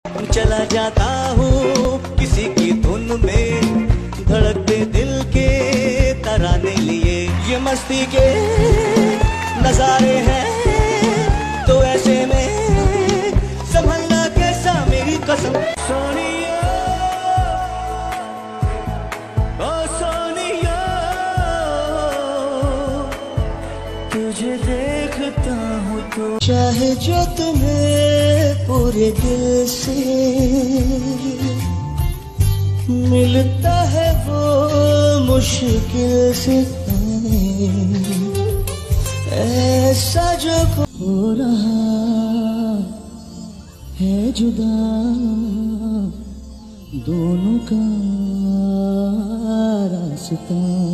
चला जाता हूँ किसी की धुन में, धड़कते दिल के तराने लिए। ये मस्ती के नजारे हैं तो ऐसे में संभलना कैसा, मेरी कसम। सोनिया ओ सोनिया, तुझे देखता हूँ तो चाहे जो तुम्हें पूरे दिल से मिलता है वो मुश्किल से, ऐसा जो हो रहा है जुदा दोनों का रास्ता।